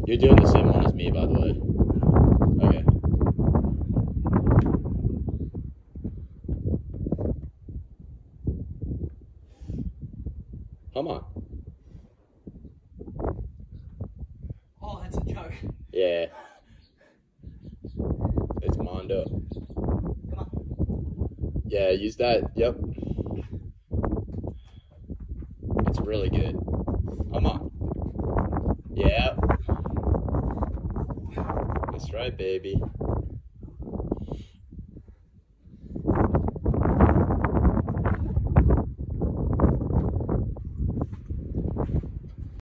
You're doing the same one as me, by the way. Okay. Come on. Oh, that's a joke. Yeah. It's Mondo. Come on. Yeah, use that. Yep. It's really good. Come on. Yeah. That's right, baby.